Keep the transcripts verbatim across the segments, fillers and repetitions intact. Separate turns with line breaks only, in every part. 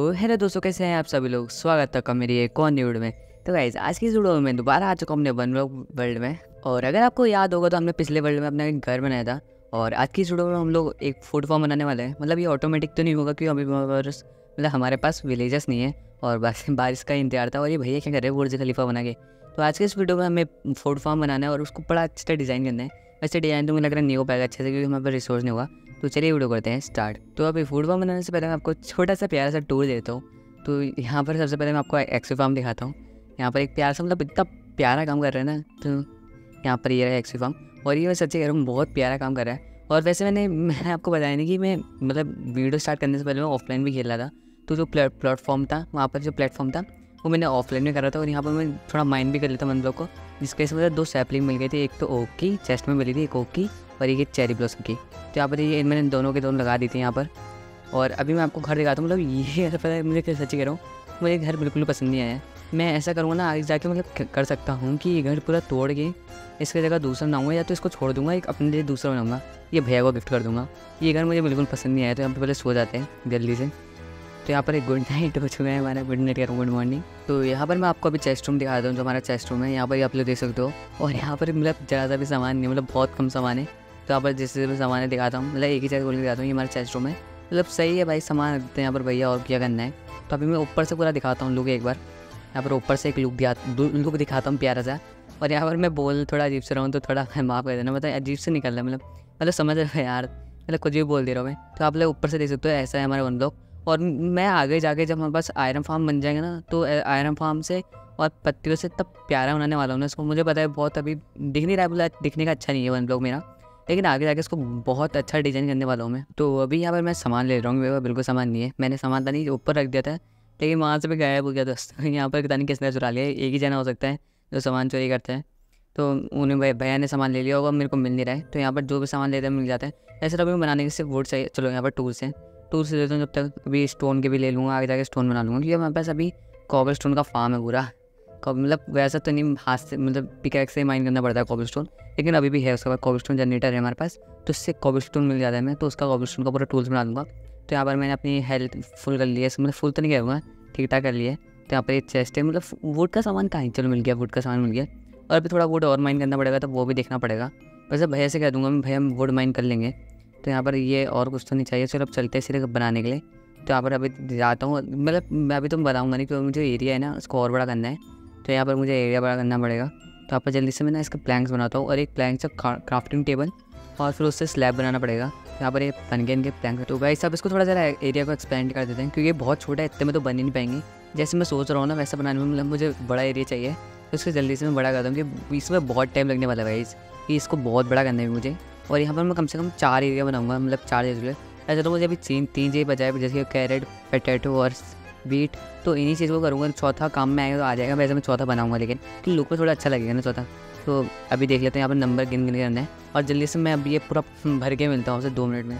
Hello दोस्तों, कैसे हैं आप सभी लोग। स्वागत है मेरी एक और न्यू वीडियो में। तो गाइस, आज की इस वीडियो में मैं दोबारा आ चुका हूँ अपने वन ब्लॉक वर्ल्ड में। और अगर आपको याद होगा तो हमने पिछले वर्ल्ड में अपना एक घर बनाया था। और आज की इस वीडियो में हम लोग एक फूड फार्म बनाने वाले हैं। मतलब ये ऑटोमेटिक तो नहीं होगा क्योंकि अभी मतलब हमारे पास विलेजर्स नहीं है और बस बारिश का इंतजार था। और ये भैया क्या कर रहे हैं बुर्ज खलीफा बना के। तो आज के इस वीडियो में हमें फूड फार्म बनाना है और उसको बड़ा अच्छे से डिज़ाइन करना है। वैसे डिज़ाइन तो मुझे लग रहा है नहीं हो पाएगा अच्छे से क्योंकि हमारे पास रिसोर्स नहीं होगा। तो चलिए वीडियो करते हैं स्टार्ट। तो अभी फूड फार्म बनाने से पहले मैं आपको छोटा सा प्यारा सा टूर देता हूँ। तो यहाँ पर सबसे पहले मैं आपको एक्सवी फार्म दिखाता हूँ। यहाँ पर एक प्यारा सा मतलब इतना प्यारा काम कर रहे हैं ना। तो यहाँ पर ये रहा एक्सवी फार्म और ये मैं सच्ची कह रहा हूँ बहुत प्यारा काम कर रहा है। और वैसे मैंने मैंने आपको बताया नहीं कि मैं मतलब वीडियो स्टार्ट करने से पहले मैं ऑफलाइन भी खेल रहा था। तो जो प्लेटफॉर्म था वहाँ पर जो प्लेटफॉर्म था वो मैंने ऑफलाइन में कर रहा था। और यहाँ पर मैं थोड़ा माइंड भी कर लेता वन ब्लॉक को, जिसके वजह से दो सैपलिंग मिल गई थी। एक तो ओक की चेस्ट में मिली थी, एक ओक की और एक चेरी ब्लॉसम की। तो यहाँ पर ये मैंने दोनों के दोनों लगा दी थी यहाँ पर। और अभी मैं आपको घर दिखाता हूँ। मतलब ये ऐसा पता है मुझे क्या सच्ची कह रहा हूँ, मुझे घर बिल्कुल पसंद नहीं आया। मैं ऐसा करूँगा ना आगे जाके मतलब कर सकता हूँ कि ये घर पूरा तोड़ के इसकी जगह दूसरा बनाऊँगा या तो इसको छोड़ दूँगा, एक अपने लिए दूसरा बनाऊँगा, ये भैया को गिफ्ट कर दूँगा। ये घर मुझे बिल्कुल पसंद नहीं आया। तो यहाँ पर पहले सो जाते हैं जल्दी से। तो यहाँ पर एक गुड नाइट हो चुका है हमारा, गुड नाइट करूँ गुड मॉर्निंग। तो यहाँ पर मैं आपको अभी चेस्ट रूम दिखा देता हूँ जो हमारा चेस्ट रूम है। यहाँ पर आप लोग देख सकते हो। और यहाँ पर मतलब ज़्यादा सा भी सामान नहीं, मतलब बहुत कम सामान है। तो यहाँ पर जैसे भी सामान दिखाता हूँ, मतलब एक ही चीज़ बोल के दिखाता हूँ। ये हमारा चेस्ट रूम है, मतलब सही है भाई, सामान रखते हैं यहाँ पर भैया, और क्या करना है। तो अभी मैं ऊपर से पूरा दिखाता हूँ लुक एक बार। यहाँ पर ऊपर से एक लुक दिया लुक दिखाता हूँ प्यारा सा। और यहाँ पर मैं बोल थोड़ा अजीब से रहा हूँ तो थोड़ा माफ़ कर देना, मतलब अजीब से निकल रहा है, मतलब मतलब समझ रहे हो यार, मतलब कुछ भी बोल दे रहा हूँ मैं। तो आप लोग ऊपर से देख सकते हो, ऐसा है हमारा वन ब्लॉक। और मैं आगे जाके जब हमारे पास आयरन फार्म बन जाएगा ना, तो आयरन फार्म से और पत्तियों से तब प्यारा बनाने वाला हूँ ना इसको। मुझे पता है बहुत अभी दिख नहीं रहा है, बोला दिखने का अच्छा नहीं है वन ब्लॉक मेरा, लेकिन आगे जाके इसको बहुत अच्छा डिज़ाइन करने वाला हूँ मैं। तो अभी यहाँ पर मैं सामान ले रहा हूँ, मेरे पास बिल्कुल सामान नहीं है। मैंने सामान था नहीं ऊपर रख दिया था, लेकिन वहाँ से भी गायब हो गया दोस्त। यहाँ पर पता नहीं किसने चुरा लिया। एक ही जना हो सकता है जो सामान चोरी करता है। तो उन्हें भाई भैया ने सामान ले लिया होगा, मेरे को मिल नहीं रहा है। तो यहाँ पर जो भी सामान लेते हैं मिल जाता है। ऐसे तो अभी बनाने के सिर्फ वुड चाहिए। चलो यहाँ पर टूल्स हैं, टूल्स से लेता हूँ जब तक। अभी स्टोन के भी ले लूँगा, आगे जाके स्टोन बना लूँगा क्योंकि हमारे पास अभी कॉबल स्टोन का फार्म है पूरा। मतलब वैसा तो नहीं, हाथ से मतलब पिकैक्स से माइन करना पड़ता है कॉबल स्टोन, लेकिन अभी भी है उसके बाद कॉबल स्टोन जनरेटर है हमारे पास। तो उससे कॉबल स्टोन मिल जाता है, मैं तो उसका कॉबल स्टोन का पूरा टूल्स बना दूँगा। तो यहाँ पर मैंने अपनी हेल्थ फुल कर लिया है, मतलब फुल तो नहीं करूँगा, ठीक ठाक कर लिया है। तो यहाँ पर एक चेस्ट है, मतलब वुड का सामान कहाँ, चलो मिल गया, वुड का सामान मिल गया। और अभी थोड़ा वुड और माइन करना पड़ेगा, तो वो भी देखना पड़ेगा। वैसे भैया से कह दूँगा मैं, भैया वुड माइन कर लेंगे। तो यहाँ पर ये और कुछ तो नहीं चाहिए। चलो अब चलते हैं सिर्फ बनाने के लिए। तो यहाँ पर अभी जाता हूँ, मतलब मैं अभी तो बताऊँगा नहीं क्योंकि मुझे एरिया है ना उसको और बड़ा करना है। तो यहाँ पर मुझे एरिया बड़ा करना पड़ेगा। तो यहाँ पर जल्दी से मैं ना इसका प्लैंक्स बनाता हूँ और एक प्लैंक से क्राफ्टिंग टेबल और फिर उससे स्लैब बनाना पड़ेगा। यहाँ पर ये बन गए इनके प्लैंक। तो भाई साहब इसको थोड़ा ज़रा एरिया को एक्सपेंड कर देते हैं क्योंकि ये बहुत छोटा है, इतने में तो बन ही नहीं पाएंगे। जैसे मैं सोच रहा हूँ ना वैसा बनाने में, मतलब मुझे बड़ा एरिया चाहिए। तो इसको जल्दी से मैं बड़ा करता हूँ कि इसमें बहुत टाइम लगने वाला है भाई, कि इसको बहुत बड़ा करना है मुझे। और यहाँ पर मैं कम से कम चार एरिया बनाऊँगा, मतलब चार जगह। ऐसे तो मुझे अभी तीन तीन चीज़ बजाय, जैसे कैरेट, पोटैटो और बीट। तो इन्हीं चीज़ को करूँगा, चौथा काम में आएगा तो आ जाएगा। वैसे मैं चौथा बनाऊँगा लेकिन तो लुक में थोड़ा अच्छा लगेगा ना चौथा। तो अभी देख लेते हैं, यहाँ पर नंबर गिन गिन करना है और जल्दी से मैं अभी ये पूरा भर के मिलता हूँ उसे दो मिनट में।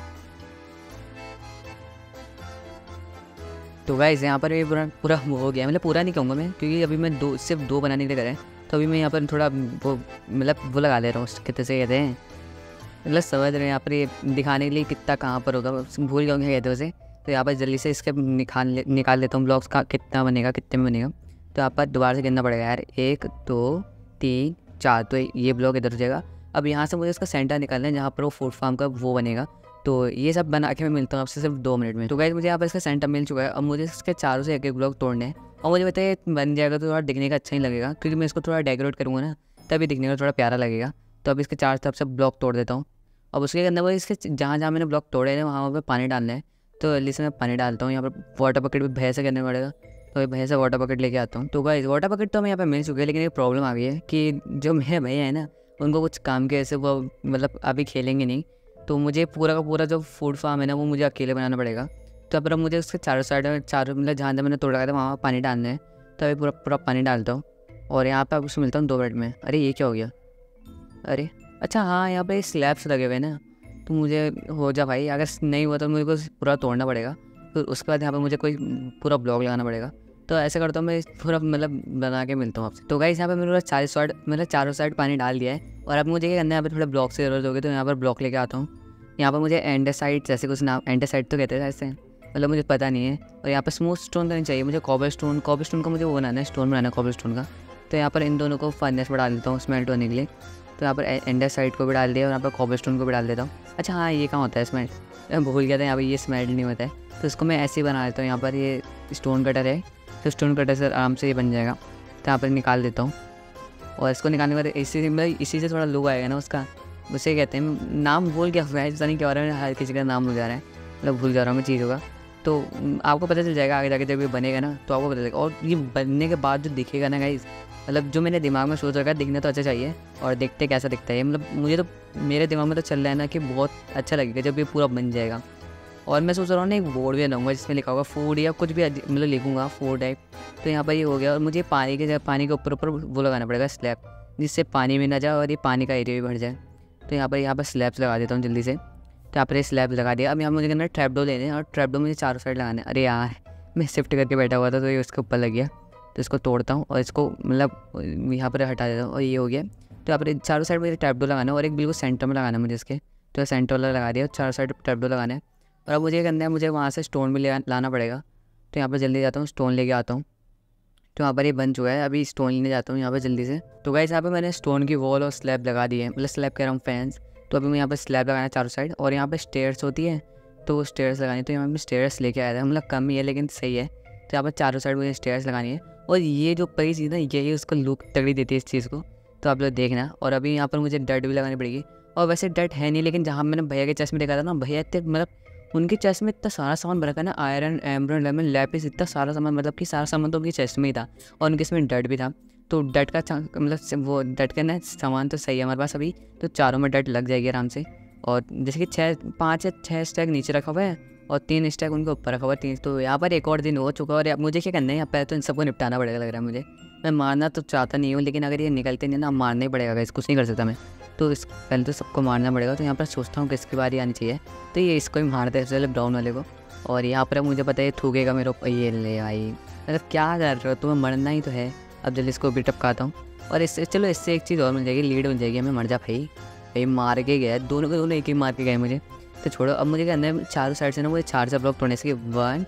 तो गाइस यहाँ पर ये पूरा पूरा हो गया, मतलब पूरा नहीं कहूँगा मैं क्योंकि अभी मैं दो सिर्फ दो बनाने के लिए करें। तो अभी मैं यहाँ पर थोड़ा वो मतलब वो लगा ले रहा हूँ, कितने से कहते हैं, मतलब समझ रहे हैं। यहाँ पर ये दिखाने के लिए कितना कहाँ पर होगा भूल जाऊँगा कहते हैं उसे। तो यहाँ पर जल्दी से इसके निकाल ले निकाल लेता हूँ ब्लॉक्स का कितना बनेगा, कितने में बनेगा। तो यहाँ पर दोबारा से गिनना पड़ेगा यार, एक दो तीन चार। तो ये ब्लॉक इधर हो जाएगा। अब यहाँ से मुझे इसका सेंटर निकालना है जहाँ पर वो फूड फार्म का वो बनेगा। तो ये सब बना के मैं मिलता हूँ आपसे सिर्फ दो मिनट में। तो गाइस मुझे यहाँ पर इसका सेंटर मिल चुका है। अब मुझे इसके चारों से एक एक ब्लॉक तोड़ने हैं और मुझे पता है बन जाएगा तो थोड़ा दिखने का अच्छा ही लगेगा क्योंकि मैं इसको थोड़ा डेकोरेट करूँगा ना, तभी दिखने का थोड़ा प्यारा लगेगा। तो अब इसके चार तरफ से ब्लॉक तोड़ देता हूँ। अब उसके अंदर वो इसके जहाँ जहाँ मैंने ब्लॉक तोड़े हैं वहाँ पर पानी डालना है। तो जल्दी से मैं पानी डालता हूँ। यहाँ पर वाटर बकेट भी भैया से करने पड़ेगा, तो भैया से वाटर बकेट लेके आता हूँ। तो गाइस वाटर बकेट तो हमें यहाँ पे मिल चुकी है, लेकिन एक प्रॉब्लम आ गई है कि जो मेरे भैया है ना उनको कुछ काम के ऐसे वो मतलब अभी खेलेंगे नहीं। तो मुझे पूरा का पूरा जो फूड फार्म है ना वो मुझे अकेले बनाना पड़ेगा। तो अब मुझे उसके चारों साइड चारों मतलब जहाँ जहाँ मैंने तोड़ा था वहाँ पानी डालना है। तो अभी पूरा पूरा पानी डालता हूँ और यहाँ पर उसको मिलता हूँ दो मिनट में। अरे ये क्या हो गया, अरे अच्छा हाँ यहाँ पे स्लैब्स लगे हुए ना, तो मुझे हो जा भाई, अगर नहीं हुआ तो मुझे को पूरा तोड़ना पड़ेगा। फिर उसके बाद यहाँ पर मुझे कोई पूरा ब्लॉक लगाना पड़ेगा। तो ऐसे करता हूँ मैं पूरा मतलब बना के मिलता हूँ आपसे। तो गाइस यहाँ पे मैंने चालीस साइड मतलब चारों साइड पानी डाल दिया है और अब मुझे क्या करना है, यहाँ पे थोड़ा ब्लॉक से जरूरत होगी। तो यहाँ पर ब्लॉक लेके आता हूँ। यहाँ पर मुझे एंडेसाइट जैसे कुछ नाम, एंडेसाइट तो कहते हैं ऐसे, मतलब मुझे पता नहीं है। और यहाँ पर स्मूथ स्टोन तो नहीं चाहिए मुझे, कॉबल स्टोन कॉबल स्टोन का मुझे वो बनाना है, स्टोन बनाना है कॉबल स्टोन का। तो यहाँ पर इन दोनों को फर्नेस में डाल देता हूँ स्मेल्ट होने के लिए। तो यहाँ पर एंडर साइड को भी डाल दिया और यहाँ पर कॉबल स्टोन को भी डाल देता हूँ। अच्छा हाँ, ये कहाँ होता है स्मेल्ट, मैं भूल गया था, यहाँ पर ये स्मेल्ट नहीं होता है। तो इसको मैं ऐसे ही बना देता हूँ। यहाँ पर ये स्टोन कटर है, तो स्टोन कटर से आराम से ये बन जाएगा। तो यहाँ पर निकाल देता हूँ और इसको निकालने के बाद इसी मतलब इसी से थोड़ा लुक आएगा ना उसका, उसे कहते हैं, नाम भूल गया है, पता नहीं क्या हो रहा है, हर किसी का नाम भूल जा रहा है, मतलब भूल जा रहा हूँ मैं चीज़ों का। तो आपको पता चल जाएगा आगे जाके जब ये बनेगा ना, तो आपको पता चलेगा। और ये बनने के बाद जो दिखेगा ना गाइस, मतलब जो मैंने दिमाग में सोच रखा है, दिखना तो अच्छा चाहिए और देखते कैसा दिखता है, मतलब मुझे तो मेरे दिमाग में तो चल रहा है ना कि बहुत अच्छा लगेगा जब ये पूरा बन जाएगा। और मैं सोच रहा हूँ ना एक बोर्ड भी बनाऊंगा जिसमें लिखा होगा फूड या कुछ भी मतलब लिखूंगा फूड टाइप। तो यहाँ पर ये हो गया। और मुझे पानी के पानी के ऊपर ऊपर वो लगाना पड़ेगा स्लैब, जिससे पानी में ना जाए और ये पानी का एरिया भी भर जाए। तो यहाँ पर यहाँ पर स्लैब्स लगा देता हूँ जल्दी से। तो यहाँ पर ये स्लैब लगा दिया। अब यहाँ मुझे करना है ट्रैपडोर लेने हैं और ट्रैपडोर मुझे चारों साइड लगाना है। अरे यार, मैं शिफ्ट करके बैठा हुआ था तो ये उसके ऊपर लग गया। तो इसको तोड़ता हूँ और इसको मतलब यहाँ पर हटा देता हूँ और ये हो गया। तो यहाँ पर चारों साइड मुझे ट्रैपडोर लगाना है और एक बिल्कुल सेंटर में लगाना है मुझे इसके। तो सेंटर वाला लगा दिया, चारों साइड ट्रैपडोर लगाना है। और अब मुझे ये करना है, मुझे वहाँ से स्टोन भी ले लाना पड़ेगा। तो यहाँ पर जल्दी जाता हूँ, स्टोन लेके आता हूँ। तो यहाँ पर ये बन चुका है, अभी स्टोन लेने जाता हूँ यहाँ पर जल्दी से। तो गाइस यहाँ पे मैंने स्टोन की वॉल और स्लैब लगा दी है, मतलब स्लैब कह रहा हूँ फैंस। तो अभी मैं यहाँ पर स्लैब लगाना है चारों साइड और यहाँ पर स्टेयर्स होती है, तो वो स्टेयर्स लगानी है। तो यहाँ पर स्टेयर्स लेके आया था, मतलब कम ही है लेकिन सही है। तो यहाँ पर चारों साइड मुझे स्टेयर्स लगानी है और ये जो परी चीज़ ना, यही उसको लुक तगड़ी देती है इस चीज़ को। तो आप लोग देखना। और अभी यहाँ पर मुझे डट भी लगानी पड़ेगी। और वैसे डट है नहीं, लेकिन जहाँ मैंने भैया के चेस्ट में देखा था ना, भैया इतने मतलब उनके चेस्ट में इतना सारा सामान भरा था ना, आयरन एमरल्ड लेमन लैपिस, इतना सारा सामान, मतलब कि सारा सामान तो उनकी चेस्ट में ही था और उनके इसमें डट भी था। तो डट का मतलब वो डट का ना सामान तो सही है हमारे पास अभी, तो चारों में डट लग जाएगी आराम से। और जैसे कि छः पाँच या छः स्टैक नीचे रखा हुआ है और तीन स्टैक उनके ऊपर रखा हुआ है तीन। तो यहाँ पर एक और दिन हो चुका है और मुझे क्या करना है, यहाँ पर तो इन सबको निपटाना पड़ेगा लग रहा है मुझे। मैं मारना तो चाहता नहीं हूँ, लेकिन अगर ये निकलते नहीं ना, मारना ही पड़ेगा, इस कुछ नहीं कर सकता मैं। तो इस पहले तो सबको मारना पड़ेगा। तो यहाँ पर सोचता हूँ कि इसकी बारी आनी चाहिए, तो ये इसको ही मारते हैं पहले ब्राउन वाले को। और यहाँ पर मुझे पता है ये थूकेगा मेरे ऊपर, ये ले आई, मतलब क्या कर रहे हो, तुम्हें मरना ही तो है। अब जल्दी इसको भी टपकाता हूँ और इससे चलो इससे एक चीज़ और मिल जाएगी, लीड मिल जाएगी हमें। मर जा भाई, भाई मार के गया, दोनों के दोनों एक ही मार के गए मुझे। तो छोड़ो, अब मुझे क्या करना है, चारों साइड से ना मुझे चार से ब्लॉक तोड़ने से, वन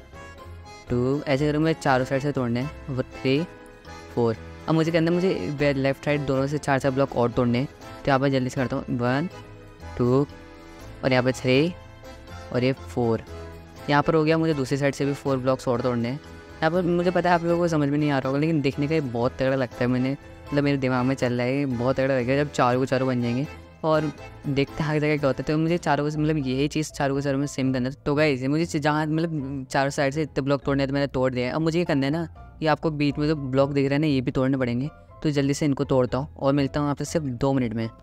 टू ऐसे करूँ मुझे चारों साइड से तोड़ने हैं, थ्री फोर। अब मुझे कहना है मुझे लेफ्ट साइड दोनों से चार चार ब्लॉक और तोड़ने हैं। तो यहाँ पर जल्दी से करता हूँ, वन टू और यहाँ पर थ्री और ये फोर। यहाँ पर हो गया। मुझे दूसरी साइड से भी फोर ब्लॉक्स और तोड़ने हैं। यहाँ पर मुझे पता है आप लोगों को समझ में नहीं आ रहा होगा, लेकिन देखने का ये बहुत तगड़ा लगता है। मैंने मतलब मेरे दिमाग में चल रहा है, बहुत तगड़ा लगेगा जब चारों को चारों बन जाएंगे। और देखते हैं आगे जगह क्या होता है। तो मुझे चारों को मतलब यही चीज़ चारों को चारों में सेम करना है। तो गाइस मुझे जहाँ मतलब चारों साइड से इतने ब्लॉक तोड़ने हैं तो मैंने तोड़ दिया है। अब मुझे ये करना है ना, ये आपको बीच में जो ब्लॉक दिख रहे हैं ना, ये भी तोड़ने पड़ेंगे। तो जल्दी से इनको तोड़ता हूँ और मिलता हूँ आपसे सिर्फ दो मिनट में।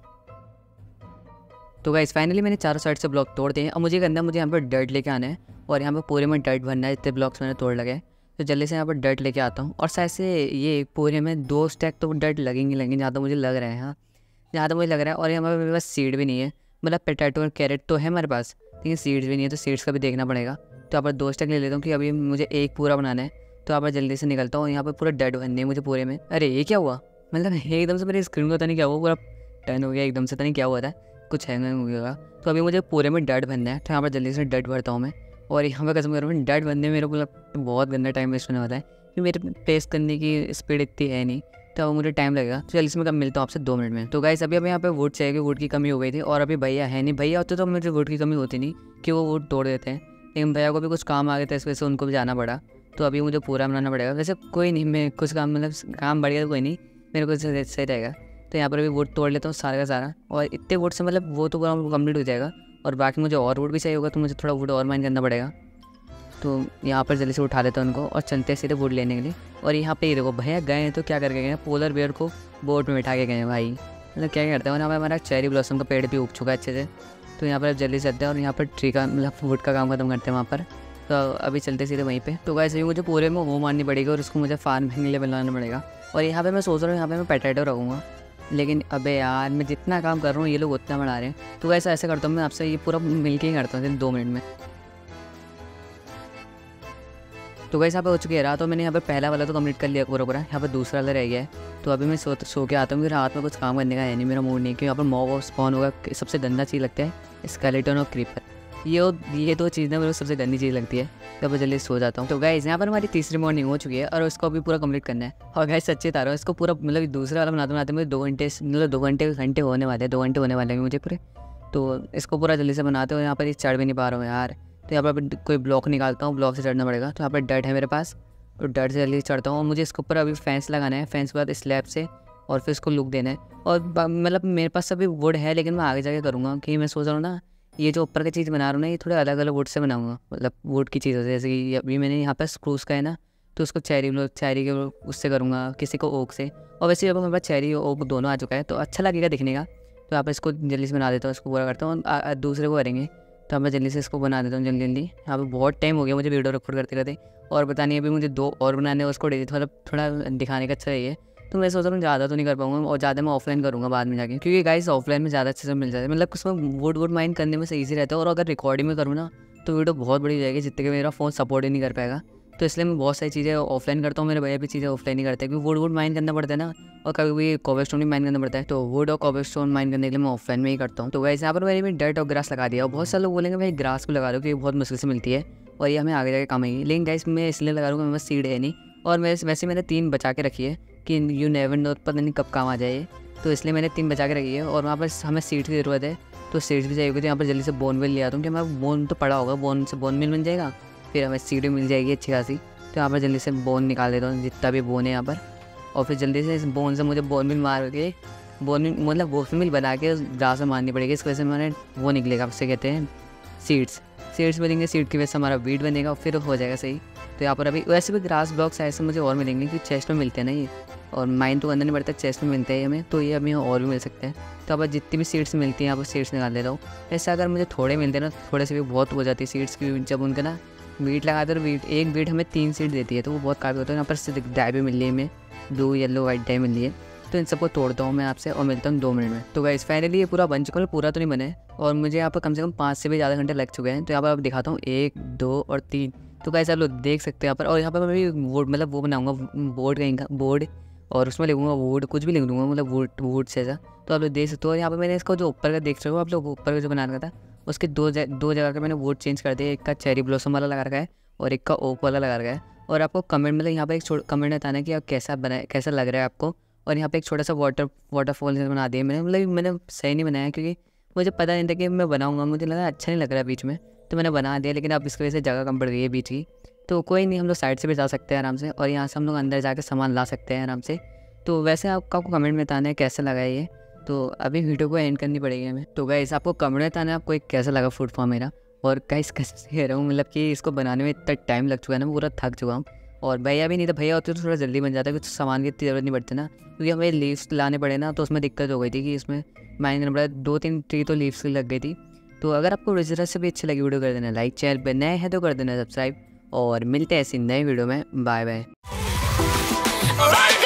तो गाइस फाइनली मैंने चारों साइड से ब्लॉक तोड़ दिए हैं। अब मुझे करना है, मुझे यहाँ पर डर्ट लेके आना है और यहाँ पर पूरे में डर्ट भरना है, इतने ब्लॉक्स मैंने तोड़ लगे। तो जल्दी से यहाँ पर डर्ट लेके आता हूँ और शायद से ये पूरे में दो स्टैक तो डर्ट लगेंगे लगेंगे जहाँ तक मुझे लग रहा है। हाँ, जहाँ तक मुझे लग रहा है। और यहाँ पर मेरे पास सीड भी नहीं है, मतलब पोटैटो और कैरेट तो है मेरे पास, लेकिन सीड्स भी नहीं है, तो सीड्स का भी देखना पड़ेगा। तो यहाँ पर दो स्टैक ले लेता हूँ कि अभी मुझे एक पूरा बनाना है। तो यहाँ पर जल्दी से निकलता हूँ, यहाँ पर पूरा डर्ट बननी है मुझे पूरे में। अरे ये क्या हुआ, मतलब एकदम से मेरी स्क्रीन को पता नहीं क्या हुआ, पूरा टर्न हो गया एकदम से, पता नहीं क्या हुआ था, कुछ हैंग हो गया। तो अभी मुझे पूरे में डर्ट बनना है। तो यहाँ पर जल्दी से डर्ट भरता हूँ मैं। और यहाँ पर कसम कर रहा हूँ, डर्ट बनने में मेरे को बहुत गंदा टाइम वेस्ट होने वाला है, कि मेरे पेस्ट करने की स्पीड इतनी है नहीं, तो अब मुझे टाइम लगेगा। तो जल्दी से मैं कब मिलता हूँ आपसे दो मिनट में। तो गाइस अभी अभी यहाँ पे वुड चाहिए, वुड की कमी हो गई थी और अभी भैया है नहीं। भैया होते तो मुझे वुड की कमी होती नहीं कि वो वुड तोड़ देते हैं, लेकिन भैया को भी कुछ काम आ गया था, इस वजह से उनको भी जाना पड़ा। तो अभी मुझे पूरा बनाना पड़ेगा। वैसे कोई नहीं, मैं कुछ काम मतलब काम बढ़ गया तो कोई नहीं, मेरे को सही रहेगा। तो यहाँ पर अभी वुड तोड़ लेता हूँ सारा का सारा, और इतने वुड से मतलब वो तो पूरा कम्प्लीट हो जाएगा। और बाकी मुझे और वुड भी चाहिए होगा, तो मुझे थोड़ा वुड और माइन करना पड़ेगा। तो यहाँ पर जल्दी से उठा लेता हूँ उनको और चलते हैं सीधे वुड लेने के लिए। और यहाँ पे ये देखो भैया गए हैं, तो क्या करके गए हैं, पोलर बेयर को बोट में बिठा के गए हैं भाई, मतलब क्या करते हैं। यहाँ पर हमारा चेरी ब्लॉसम का पेड़ भी उग चुका है अच्छे से। तो यहाँ पर जल्दी से चलते हैं और यहाँ पर ट्री का मतलब वुड का काम खत्म करते हैं वहाँ पर। तो अभी चलते सीधे वहीं पे। तो वैसे ही मुझे पूरे में वो मारनी पड़ेगी और उसको मुझे फार्मिंग के लिए बनाना पड़ेगा। और यहाँ पे मैं सोच रहा हूँ यहाँ पे मैं पोटैटो रखूँगा, लेकिन अबे यार मैं जितना काम कर रहा हूँ ये लोग उतना बढ़ा रहे हैं। तो वैसे ऐसे करता हूँ मैं आपसे ये पूरा मिल के ही करता हूँ दो मिनट में। तो वैसे यहाँ पे हो चुकी है रात, तो मैंने यहाँ पे पहला वाला तो कंप्लीट कर लिया पूरा पूरा, यहाँ पे दूसरा वाला रह गया है। तो अभी मैं सो सो के आता हूँ, फिर रात में कुछ काम करने का है नहीं, मेरा मूड नहीं है, क्योंकि यहाँ पर मॉब स्पॉन होगा। सबसे गंदा चीज़ लगता है स्केलेटन और क्रीपर, ये ये दो चीज़ ना मेरे को सबसे गंदी चीज़ लगती है, तो मैं जल्दी सो जाता हूँ। तो गाइस यहाँ पर हमारी तीसरी मॉर्निंग हो चुकी है और उसको अभी पूरा कंप्लीट करना है। और गाइस सच्चे बता रहा हूँ, इसको पूरा मतलब दूसरा वाला बनाते बनाते मुझे दो घंटे मतलब दो घंटे घंटे होने वाले हैं, दो घंटे होने वाले हैं मुझे पूरे। तो इसको पूरा जल्दी से बनाते हो। यहाँ पर ये चढ़ भी नहीं पा रहा हूँ यार, तो यहाँ पर कोई ब्लॉक निकालता हूँ, ब्लॉक से चढ़ना पड़ेगा। तो यहाँ पर डट है मेरे पास, तो डट से जल्दी चढ़ता हूँ। और मुझे इसके ऊपर अभी फेंस लगाना है, फेंस के बाद स्लैब से, और फिर इसको लुक देना है। और मतलब मेरे पास अभी वुड है, लेकिन मैं आगे जाके करूँगा कि मैं सोच रहा हूँ ना, ये जो ऊपर की चीज़ बना रहा हूँ ना, ये थोड़े अलग अलग वुड से बनाऊँगा, मतलब वुड की चीज़ों से। जैसे कि अभी मैंने यहाँ पर स्क्रूस का है ना, तो उसको चेरी चेरी के उससे करूँगा, किसी को ओक से। और वैसे अब मेरे पास चेरी ओक दोनों आ चुका है, तो अच्छा लगेगा दिखने का। तो यहाँ पर इसको जल्दी से बना देता हूँ, इसको पूरा करता हूँ, दूसरे को करेंगे। तो मैं जल्दी से इसको बना देता हूँ जल्दी जल्दी। यहाँ पर बहुत टाइम हो गया मुझे वीडियो रिकॉर्ड करते करते, और पता नहीं अभी मुझे दो और बनाने हैं, उसको मतलब थोड़ा दिखाने का अच्छा है। तो मैं सोच रहा हूँ ज़्यादा तो नहीं कर पाऊँगा, और ज़्यादा मैं ऑफलाइन करूँगा बाद में जाके, क्योंकि गाइस ऑफलाइन में ज़्यादा अच्छे से मिल जाता है, मतलब उसमें वुड वुड माइंड करने में सही से रहता है। और अगर रिकॉर्डिंग में करूँ ना, तो वीडियो बहुत बड़ी हो जाएगी, जितने कि मेरा फ़ोन सपोर्ट ही नहीं कर पाएगा। तो इसलिए मैं बहुत सारी चीज़ें ऑफलाइन करता हूँ, मेरे भैया भी चीज़ें ऑफलाइन ही करते हैं, क्योंकि वुड वुड माइंड करना पड़ता है ना, और कभी भी कोबलस्टोन भी माइंड करना पड़ता है। तो वुड और कोबलस्टोन माइंड करने के लिए मैं ऑफलाइन में ही करता हूँ। तो वैसे यहाँ पर मैंने भी डर्ट और ग्रास लगा दिया, और बहुत सारे लोग बोलेंगे भाई ग्रास को लगा दो, क्योंकि बहुत मुश्किल से मिलती है और ये हमें आगे जाके काम आएगी। लेकिन गाइस मैं इसलिए लगा दूँगा, मेरे पास सीड है नहीं, और मैं वैसे मैंने तीन बचा के रखी है कि यू नेवर नो, पता नहीं कब काम आ जाए, तो इसलिए मैंने तीन बचा के रखी है। और वहाँ पर हमें सीड्स की ज़रूरत है, तो सीड्स भी चाहिए। तो यहाँ पर जल्दी से बोन मिल लिया दूँ, कि हमारा बोन तो पड़ा होगा, बोन से बोन मिल मिल जाएगा, फिर हमें सीड भी मिल जाएगी अच्छी खासी। तो यहाँ पर जल्दी से बोन निकाल देता हूँ, जितना भी बोन है यहाँ पर। और फिर जल्दी से इस बोन से मुझे बोन मिल मार के, बोन मिल मतलब बोन मिल बना के ग्रास में मारनी पड़ेगी, इस वजह से मैंने वो निकलेगा, उससे कहते हैं सीड्स। सीड्स मिलेंगे, सीड की वजह से हमारा वीट बनेगा, फिर हो जाएगा सही। तो यहाँ पर अभी वैसे भी ग्रास ब्लॉक्स ऐसे मुझे और मिलेंगे, क्योंकि चेस्ट में मिलते हैं ना ये, और माइन तो अंदर नहीं पड़ता, चेस्ट में मिलते हैं हमें, तो ये हमें और भी मिल सकते हैं। तो अब जितनी भी सीड्स मिलती हैं यहाँ पर सीड्स निकाल देता हूँ। ऐसा अगर मुझे थोड़े मिलते हैं ना, थोड़े से भी बहुत हो जाती है सीड्स की, जब उनका ना वीट लगाते हैं, वीट एक वीट हमें तीन सीड देती है, तो वो बहुत काफ़ी होता है। यहाँ पर डाई भी मिल रही है हमें, ब्लू येलो वाइट डाई मिल रही है। तो इन सबको तोड़ता हूँ मैं आपसे, और मिलता हूँ दो मिनट में। तो गाइस फाइनली ये पूरा बन चुका है, पूरा तो नहीं बने, और मुझे यहाँ पर कम से कम पाँच से भी ज़्यादा घंटे लग चुके हैं। तो यहाँ पर आप दिखाता हूँ, एक दो और तीन। तो गाइस आप लोग देख सकते हैं यहाँ पर। और यहाँ पर मैं भी वुड मतलब वो बनाऊँगा, बोर्ड कहीं का बोर्ड, और उसमें लिखूँगा वुड, कुछ भी लिख दूँगा, मतलब वुड वुड से ऐसा। तो आप लोग देख सकते हो। यहाँ पर मैंने इसको जो ऊपर का देख सकते हो आप लोग, ऊपर का जो बनाना था, उसके दो दो जगह का मैंने वुड चेंज कर दिया। एक का चेरी ब्लॉसम वाला लगा रखा है, और एक का ओक वाला लगा रखा है। और आपको कमेंट मतलब यहाँ पर एक छोटा कमेंट बताना है कि आप कैसा बनाए, कैसा लग रहा है आपको। और यहाँ पे एक छोटा सा वाटर वाटरफॉल बना दिया मैंने, मतलब मैंने सही नहीं बनाया, क्योंकि मुझे पता नहीं था कि मैं बनाऊंगा, मुझे लगा अच्छा नहीं लग रहा है बीच में, तो मैंने बना दिया। लेकिन अब इसकी वजह से जगह कम पड़ गई है बीच की, तो कोई नहीं, हम लोग साइड से भी जा सकते हैं आराम से, और यहाँ से हम लोग अंदर जाकर सामान ला सकते हैं आराम से। तो वैसे आपको आपको कमेंट में बताना है कैसा लगा ये। तो अभी वीडियो को एंड करनी पड़ेगी हमें। तो गाइस आपको कमेंट में बताना है आपको एक कैसा लगा फूड फॉर्म मेरा। और गाइस कैसे कह रहा हूँ, मतलब कि इसको बनाने में इतना टाइम लग चुका है ना, पूरा थक चुका हूँ। और भैया भी नहीं था, भैया होते तो थोड़ा जल्दी बन जाता, कुछ सामान की इतनी ज़रूरत नहीं पड़ती ना, क्योंकि हमें लीव्स लाने पड़े ना, तो उसमें दिक्कत हो गई थी कि इसमें माइंड करना पड़ा, दो तीन ट्री तो लीव्स की लग गई थी। तो अगर आपको रिजल्ट से भी अच्छी लगी वीडियो, कर देना लाइक, चैनल पर नए हैं तो कर देना सब्सक्राइब, और मिलते हैं ऐसी नई वीडियो में। Bye bye.